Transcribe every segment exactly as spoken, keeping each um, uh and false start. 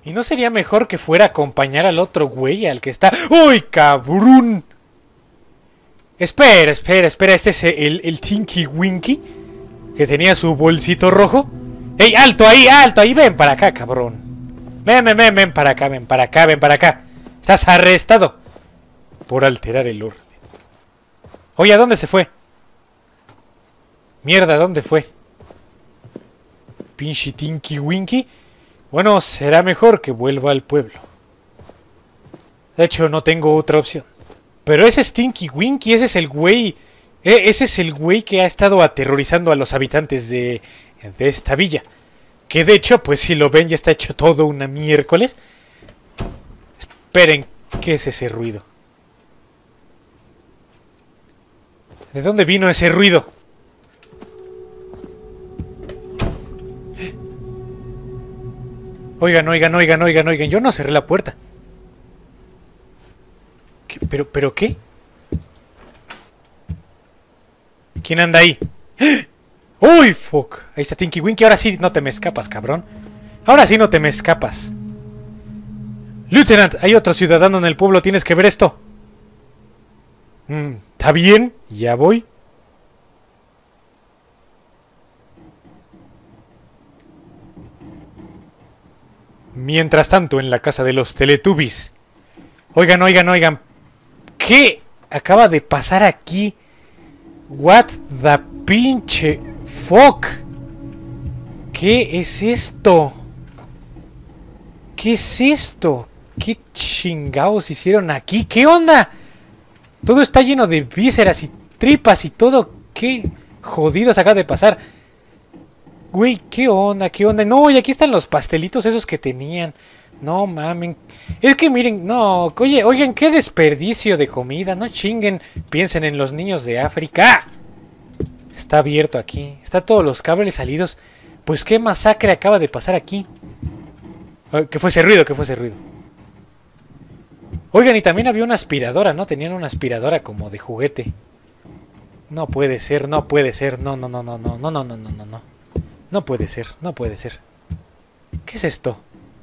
¿Y no sería mejor que fuera a acompañar al otro güey, al que está... ¡Uy, cabrón! Espera, espera, espera. Este es el, el Tinky Winky, que tenía su bolsito rojo. ¡Ey, alto ahí, alto ahí! Ven para acá, cabrón. Ven, ven, ven, ven para acá, ven para acá, ven para acá. Estás arrestado por alterar el orden. Oye, ¿a dónde se fue? Mierda, ¿a dónde fue? Pinche Tinky Winky. Bueno, será mejor que vuelva al pueblo. De hecho, no tengo otra opción. Pero ese es Tinky Winky, ese es el güey... Eh, ese es el güey que ha estado aterrorizando a los habitantes de, de esta villa. Que de hecho, pues si lo ven, ya está hecho todo una miércoles. Esperen, ¿qué es ese ruido? ¿De dónde vino ese ruido? Oigan, oigan, oigan, oigan, oigan. Yo no cerré la puerta. ¿Qué? ¿Pero, pero qué? ¿Quién anda ahí? ¡Uy, fuck! Ahí está Tinky Winky. Ahora sí no te me escapas, cabrón. Ahora sí no te me escapas. Lieutenant, hay otro ciudadano en el pueblo. Tienes que ver esto. Mm, ¿está bien? Ya voy. Mientras tanto, en la casa de los Teletubbies. Oigan, oigan, oigan. ¿Qué acaba de pasar aquí? What the pinche fuck? ¿Qué es esto? ¿Qué es esto? ¿Qué chingados hicieron aquí? ¿Qué onda? Todo está lleno de vísceras y tripas y todo. ¿Qué jodidos acaba de pasar? Güey, ¿qué onda? ¿Qué onda? No, y aquí están los pastelitos esos que tenían. No mamen. Es que miren, no. Oye, oigan, qué desperdicio de comida. No chinguen. Piensen en los niños de África. Está abierto aquí. Está todos los cables salidos. Pues qué masacre acaba de pasar aquí. ¿Qué fue ese ruido? ¿Qué fue ese ruido? Oigan, y también había una aspiradora, ¿no? Tenían una aspiradora como de juguete. No puede ser, no puede ser. No, no, no, no, no, no, no, no, no, no, no. No puede ser, no puede ser. ¿Qué es esto?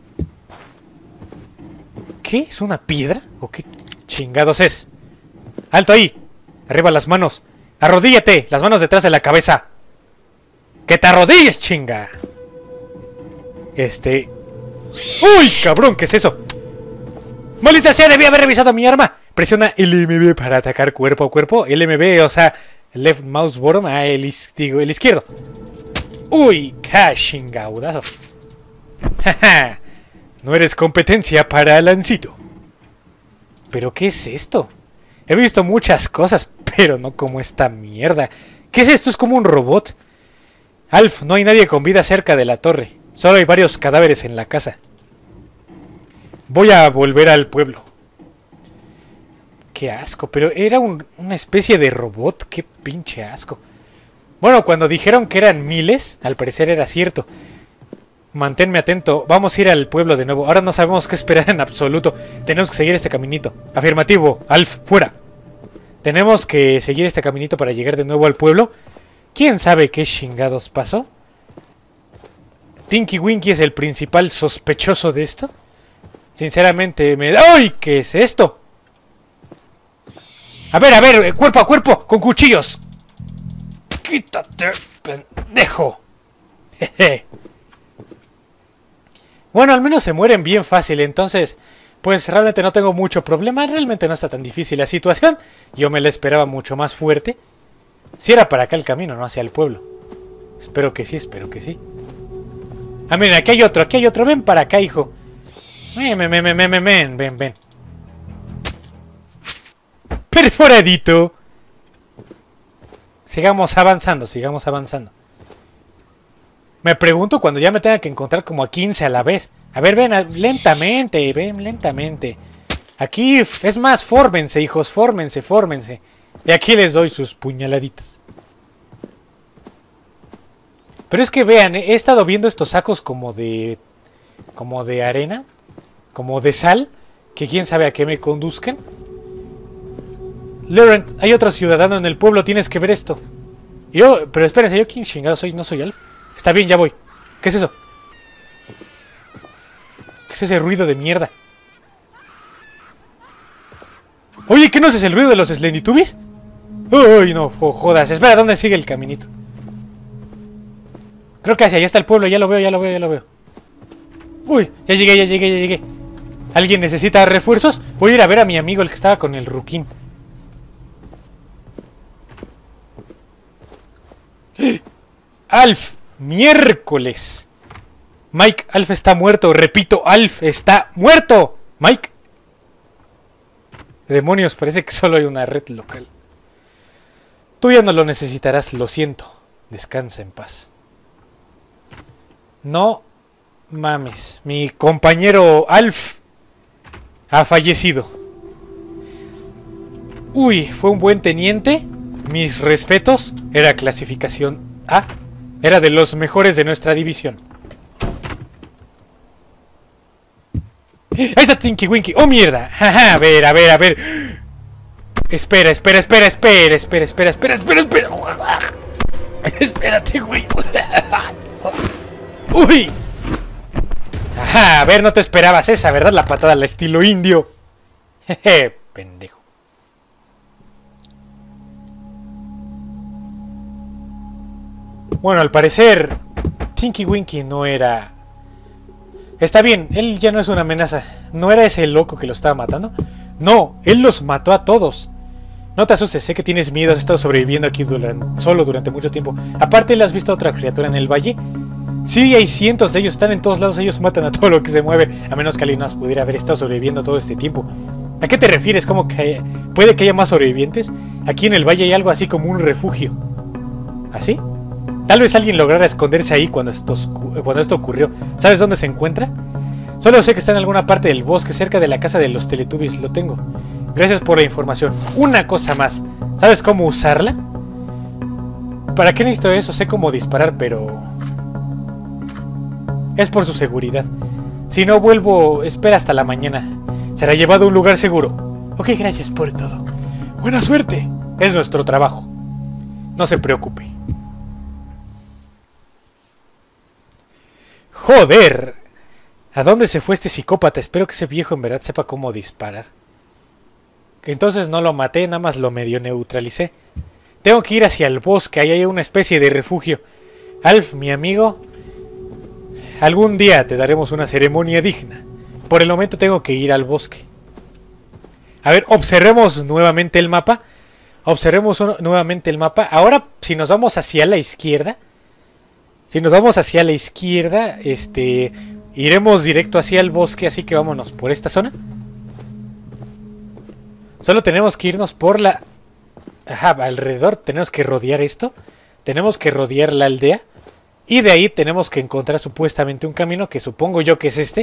¿Qué? ¿Es una piedra? ¿O qué chingados es? ¡Alto ahí! ¡Arriba las manos! ¡Arrodíllate! ¡Las manos detrás de la cabeza! ¡Que te arrodilles, chinga! Este... ¡Uy, cabrón! ¿Qué es eso? ¡Maldita sea! ¡Debí haber revisado mi arma! Presiona L M B para atacar cuerpo a cuerpo. L M B, o sea... Left mouse bottom. Ah, el, is digo, el izquierdo. ¡Uy! ¡Ca chingaudazo! ¡Jaja! No eres competencia para Lancito. ¿Pero qué es esto? He visto muchas cosas, pero no como esta mierda. ¿Qué es esto? Es como un robot. Alf, no hay nadie con vida cerca de la torre. Solo hay varios cadáveres en la casa. Voy a volver al pueblo. Qué asco, pero era un, una especie de robot. Qué pinche asco. Bueno, cuando dijeron que eran miles, al parecer era cierto. Manténme atento. Vamos a ir al pueblo de nuevo. Ahora no sabemos qué esperar en absoluto. Tenemos que seguir este caminito. Afirmativo. Alf, fuera. Tenemos que seguir este caminito para llegar de nuevo al pueblo. ¿Quién sabe qué chingados pasó? ¿Tinky Winky es el principal sospechoso de esto? Sinceramente me da... ¡Ay! ¿Qué es esto? A ver, a ver, cuerpo a cuerpo, con cuchillos. Quítate, pendejo. Jeje. Bueno, al menos se mueren bien fácil, entonces, pues realmente no tengo mucho problema. Realmente no está tan difícil la situación. Yo me la esperaba mucho más fuerte. Si era para acá el camino, no hacia el pueblo. Espero que sí, espero que sí. Ah, miren, aquí hay otro, aquí hay otro. Ven para acá, hijo. Ven, ven, ven, ven, ven, ven, ven, ven. Perforadito. Sigamos avanzando, sigamos avanzando. Me pregunto cuando ya me tenga que encontrar como a quince a la vez. A ver, ven, lentamente, ven, lentamente. Aquí, es más, fórmense, hijos, fórmense, fórmense. Y aquí les doy sus puñaladitas. Pero es que vean, he estado viendo estos sacos como de... Como de arena. Como de sal. Que quién sabe a qué me conduzcan. Laurent, hay otro ciudadano en el pueblo, tienes que ver esto. Yo, pero espérense, ¿yo quién chingado soy? No soy Alf. Está bien, ya voy. ¿Qué es eso? ¿Qué es ese ruido de mierda? Oye, ¿qué no es el ruido de los Slendytubbies? Uy, no, oh, jodas. Espera, ¿dónde sigue el caminito? Creo que hacia allá está el pueblo. Ya lo veo, ya lo veo, ya lo veo. Uy, ya llegué, ya llegué, ya llegué. ¿Alguien necesita refuerzos? Voy a ir a ver a mi amigo, el que estaba con el ruquín. Alf, miércoles. Mike, Alf está muerto. Repito, Alf está muerto. Mike. Demonios, parece que solo hay una red local. Tú ya no lo necesitarás, lo siento. Descansa en paz. No mames. Mi compañero Alf ha fallecido. Uy, fue un buen teniente. Mis respetos. Era clasificación A. Era de los mejores de nuestra división. ¡Ahí está Tinky Winky! ¡Oh, mierda! ¡Jaja! A ver, a ver, a ver. Espera, espera, espera, espera, espera, espera, espera, espera, espera. Espérate, güey. ¡Uy! Ajá, a ver, no te esperabas esa, ¿verdad? La patada al estilo indio. Jeje, pendejo. Bueno, al parecer Tinky Winky no era... Está bien, él ya no es una amenaza. ¿No era ese loco que lo estaba matando? No, él los mató a todos. No te asustes, sé que tienes miedo, has estado sobreviviendo aquí durante, solo durante mucho tiempo. Aparte, ¿le has visto a otra criatura en el valle? Sí, hay cientos de ellos, están en todos lados, ellos matan a todo lo que se mueve. A menos que alguien más pudiera haber estado sobreviviendo todo este tiempo. ¿A qué te refieres? ¿Cómo que haya... puede que haya más sobrevivientes? Aquí en el valle hay algo así como un refugio. ¿Así? Tal vez alguien lograra esconderse ahí cuando esto, cuando esto ocurrió. ¿Sabes dónde se encuentra? Solo sé que está en alguna parte del bosque, cerca de la casa de los Teletubbies. Lo tengo. Gracias por la información. Una cosa más. ¿Sabes cómo usarla? ¿Para qué necesito eso? Sé cómo disparar, pero... es por su seguridad. Si no vuelvo, espera hasta la mañana. Será llevado a un lugar seguro. Ok, gracias por todo. Buena suerte. Es nuestro trabajo. No se preocupe. ¡Joder! ¿A dónde se fue este psicópata? Espero que ese viejo en verdad sepa cómo disparar. Que entonces no lo maté, nada más lo medio neutralicé. Tengo que ir hacia el bosque, ahí hay una especie de refugio. Alf, mi amigo, algún día te daremos una ceremonia digna. Por el momento tengo que ir al bosque. A ver, observemos nuevamente el mapa. Observemos nuevamente el mapa. Ahora, si nos vamos hacia la izquierda... Si nos vamos hacia la izquierda, este, iremos directo hacia el bosque, así que vámonos por esta zona. Solo tenemos que irnos por la... Ajá, alrededor tenemos que rodear esto. Tenemos que rodear la aldea. Y de ahí tenemos que encontrar supuestamente un camino, que supongo yo que es este.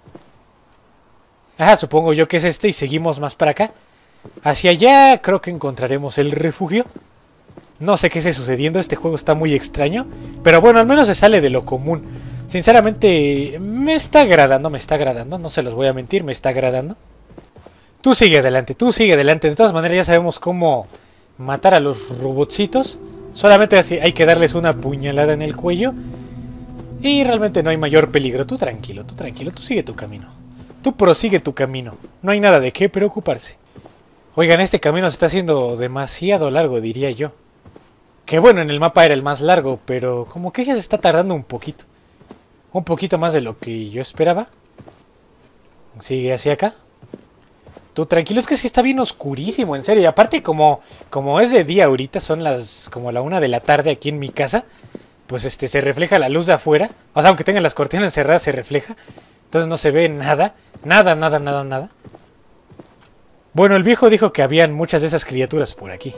Ajá, supongo yo que es este y seguimos más para acá. Hacia allá creo que encontraremos el refugio. No sé qué esté sucediendo, este juego está muy extraño. Pero bueno, al menos se sale de lo común. Sinceramente, me está agradando, me está agradando. No se los voy a mentir, me está agradando. Tú sigue adelante, tú sigue adelante. De todas maneras ya sabemos cómo matar a los robotcitos. Solamente hay que darles una puñalada en el cuello. Y realmente no hay mayor peligro. Tú tranquilo, tú tranquilo, tú sigue tu camino. Tú prosigue tu camino. No hay nada de qué preocuparse. Oigan, este camino se está haciendo demasiado largo, diría yo. Que bueno, en el mapa era el más largo, pero como que ya se está tardando un poquito. Un poquito más de lo que yo esperaba. Sigue hacia acá. Tú tranquilo, es que sí está bien oscurísimo, en serio. Y aparte como, como es de día ahorita, son las como la una de la tarde aquí en mi casa. Pues este se refleja la luz de afuera. O sea, aunque tengan las cortinas cerradas se refleja. Entonces no se ve nada. Nada, nada, nada, nada. Bueno, el viejo dijo que habían muchas de esas criaturas por aquí.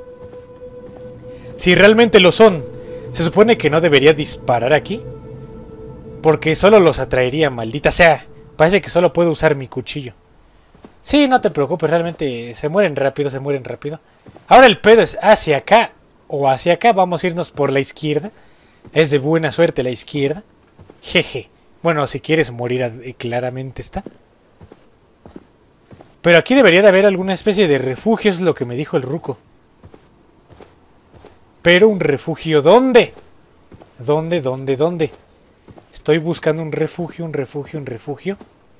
Si realmente lo son, se supone que no debería disparar aquí. Porque solo los atraería, maldita sea. Parece que solo puedo usar mi cuchillo. Sí, no te preocupes, realmente se mueren rápido, se mueren rápido. Ahora el pedo es hacia acá o hacia acá. Vamos a irnos por la izquierda. Es de buena suerte la izquierda. Jeje. Bueno, si quieres morir, claramente está. Pero aquí debería de haber alguna especie de refugio, es lo que me dijo el ruco. Pero un refugio, ¿dónde? ¿Dónde, dónde, dónde? Estoy buscando un refugio, un refugio, un refugio.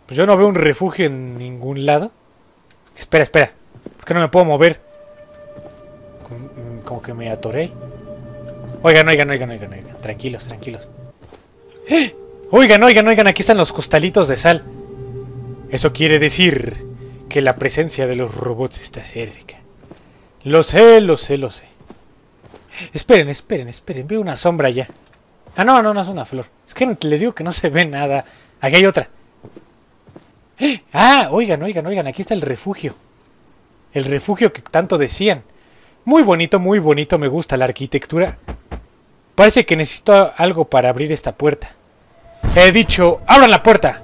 Pues yo no veo un refugio en ningún lado. Espera, espera. ¿Por qué no me puedo mover? Como, como que me atoré. Oigan, oigan, oigan, oigan, oigan. Tranquilos, tranquilos. ¡Eh! Oigan, oigan, oigan. Aquí están los costalitos de sal. Eso quiere decir que la presencia de los robots está cerca. Lo sé, lo sé, lo sé. Esperen, esperen, esperen. Veo una sombra allá. Ah, no, no, no es una flor. Es que les digo que no se ve nada. Aquí hay otra. ¡Eh! Ah, oigan, oigan, oigan. Aquí está el refugio. El refugio que tanto decían. Muy bonito, muy bonito. Me gusta la arquitectura. Parece que necesito algo para abrir esta puerta. He dicho, ¡abran la puerta!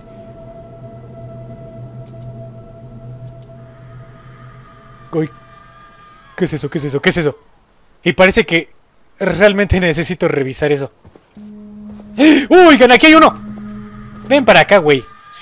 Uy, ¿qué es eso? ¿Qué es eso? ¿Qué es eso? Y parece que realmente necesito revisar eso. ¡Oigan, aquí hay uno! Ven para acá, güey.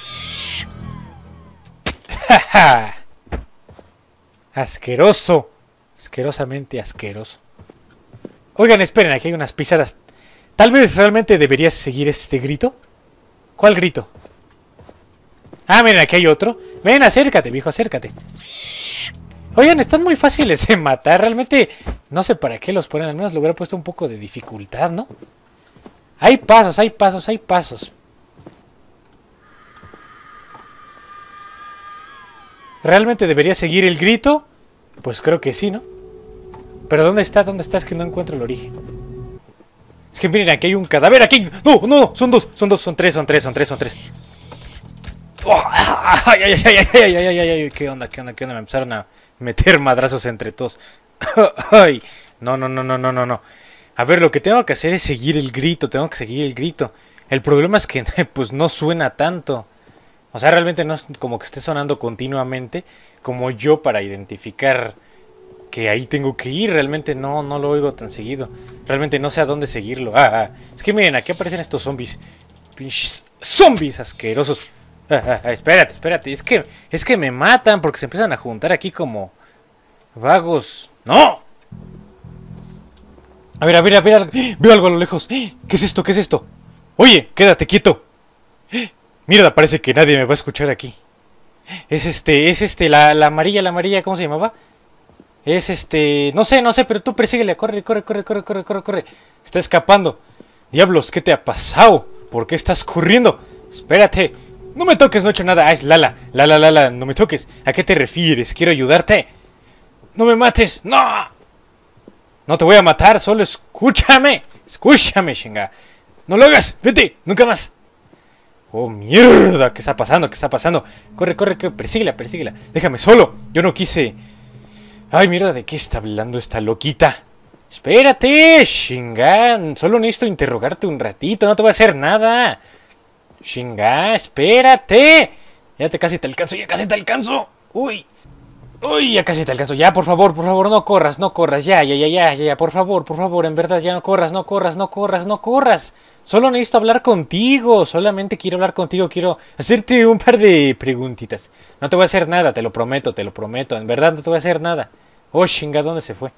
¡Ja! Asqueroso. Asquerosamente asqueroso. Oigan, esperen, aquí hay unas pisadas. Tal vez realmente deberías seguir este grito. ¿Cuál grito? Ah, miren, aquí hay otro. Ven, acércate, viejo, acércate. Oigan, están muy fáciles de matar. Realmente no sé para qué los ponen. Al menos le hubiera puesto un poco de dificultad, ¿no? Hay pasos, hay pasos, hay pasos. ¿Realmente debería seguir el grito? Pues creo que sí, ¿no? Pero ¿dónde está? ¿Dónde está? Es que no encuentro el origen. Es que miren, aquí hay un cadáver. Aquí. No, no, no. Son dos, son dos, son tres, son tres, son tres, son tres. Oh, ay, ay, ay, ay, ay, ay, ay, ay. ¿Qué onda? ¿Qué onda? ¿Qué onda? Me empezaron a meter madrazos entre todos. Ay. No, no, no, no, no, no, no. A ver, lo que tengo que hacer es seguir el grito. Tengo que seguir el grito. El problema es que pues no suena tanto. O sea, realmente no es como que esté sonando continuamente como yo para identificar que ahí tengo que ir. Realmente no, no lo oigo tan seguido. Realmente no sé a dónde seguirlo. Ah, ah. Es que miren, aquí aparecen estos zombies. Pinches zombies asquerosos. Ah, ah, ah, espérate, espérate. Es que, es que me matan porque se empiezan a juntar aquí como vagos. ¡No! A ver, a ver, a ver. Veo algo a lo lejos. ¿Qué es esto? ¿Qué es esto? Oye, quédate quieto. Mierda, parece que nadie me va a escuchar aquí. Es este, es este, la, la amarilla, la amarilla, ¿cómo se llamaba? Es este, no sé, no sé, pero tú persíguele, corre, corre, corre, corre, corre, corre, corre. Está escapando. Diablos, ¿qué te ha pasado? ¿Por qué estás corriendo? Espérate. No me toques, no he hecho nada. Ah, es Lala, Lala, Lala, no me toques. ¿A qué te refieres? Quiero ayudarte. No me mates, no. No te voy a matar, solo escúchame. Escúchame, chinga. No lo hagas, vete, nunca más. Oh, mierda, ¿qué está pasando? ¿Qué está pasando? Corre, corre, corre, persíguela, persíguela. Déjame solo, yo no quise. Ay, mierda, ¿de qué está hablando esta loquita? Espérate, chinga. Solo necesito interrogarte un ratito, no te voy a hacer nada. Chinga, espérate. Ya te casi te alcanzo, ya casi te alcanzo. Uy. Uy, ya casi te alcanzo. Ya, por favor, por favor, no corras, no corras. Ya, ya, ya, ya, ya, ya, por favor, por favor, en verdad, ya no corras, no corras, no corras, no corras. Solo necesito hablar contigo. Solamente quiero hablar contigo. Quiero hacerte un par de preguntitas. No te voy a hacer nada, te lo prometo, te lo prometo. En verdad no te voy a hacer nada. Oh, chinga, ¿dónde se fue?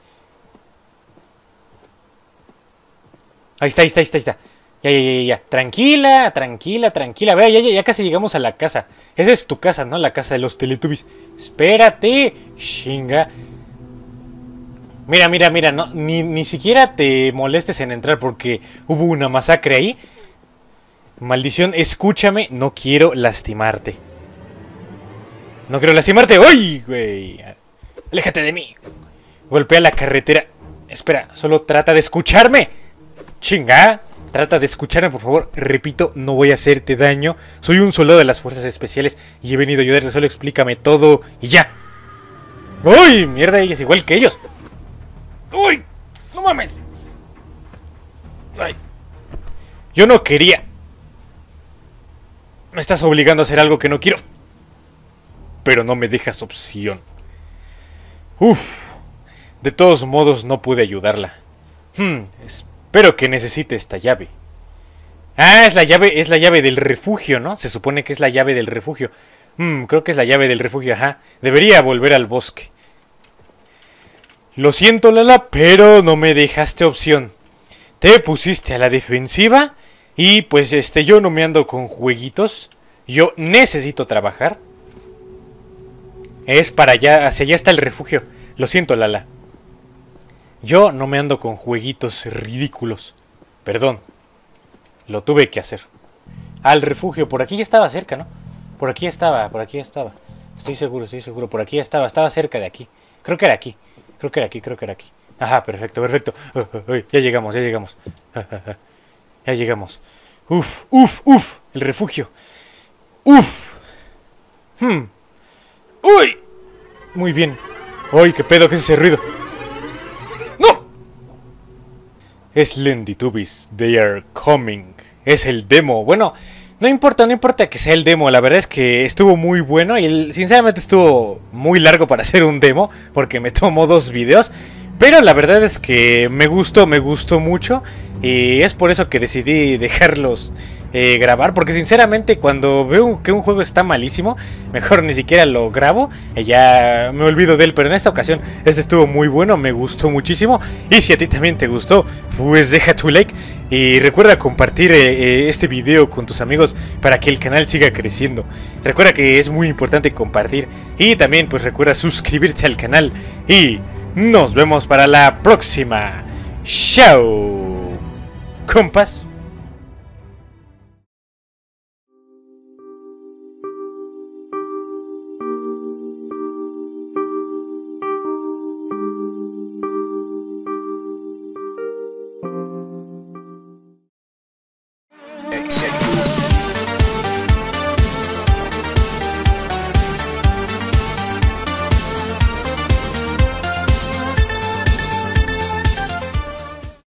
Ahí está, ahí está, ahí está, ahí está. Ya, ya, ya, ya. Tranquila, tranquila, tranquila. Vea, ya, ya, ya casi llegamos a la casa. Esa es tu casa, ¿no? La casa de los Teletubbies. Espérate. Chinga. Mira, mira, mira. No, ni, ni siquiera te molestes en entrar porque hubo una masacre ahí. Maldición, escúchame. No quiero lastimarte. No quiero lastimarte. ¡Uy, güey! Aléjate de mí. Golpea la carretera. Espera, solo trata de escucharme. Chinga. Trata de escucharme, por favor. Repito, no voy a hacerte daño. Soy un soldado de las fuerzas especiales y he venido a ayudarte. Solo explícame todo y ya. ¡Uy! Mierda, ella es igual que ellos. ¡Uy! ¡No mames! Ay. Yo no quería. Me estás obligando a hacer algo que no quiero. Pero no me dejas opción. Uf. De todos modos, no pude ayudarla. Hmm, espero que necesite esta llave. Ah, es la llave, es la llave del refugio, ¿no? Se supone que es la llave del refugio. Hmm, creo que es la llave del refugio, ajá. Debería volver al bosque. Lo siento, Lala, pero no me dejaste opción. Te pusiste a la defensiva y pues este yo no me ando con jueguitos. Yo necesito trabajar. Es para allá, hacia allá está el refugio. Lo siento, Lala. Yo no me ando con jueguitos ridículos. Perdón. Lo tuve que hacer. Al refugio, por aquí ya estaba cerca, ¿no? Por aquí estaba, por aquí estaba. Estoy seguro, estoy seguro. Por aquí estaba, estaba cerca de aquí. Creo que era aquí. Creo que era aquí, creo que era aquí. Ajá, perfecto, perfecto. Uh, uh, uh, ya llegamos, ya llegamos. Uh, uh, uh. Ya llegamos. Uf, uf, uf. El refugio. Uf. Hmm. Uy. Muy bien. Uy, qué pedo, ¿qué es ese ruido? ¡No! Es Slendytubbies. They are coming. Es el demo. Bueno, no importa, no importa que sea el demo. La verdad es que estuvo muy bueno. Y el, sinceramente estuvo muy largo para hacer un demo, porque me tomó dos videos. Pero la verdad es que me gustó, me gustó mucho. Y es por eso que decidí dejarlos eh, grabar. Porque sinceramente cuando veo que un juego está malísimo, mejor ni siquiera lo grabo y ya me olvido de él. Pero en esta ocasión este estuvo muy bueno, me gustó muchísimo. Y si a ti también te gustó, pues deja tu like. Y recuerda compartir eh, eh, este video con tus amigos para que el canal siga creciendo. Recuerda que es muy importante compartir. Y también pues recuerda suscribirte al canal. Y nos vemos para la próxima. Chao, compas.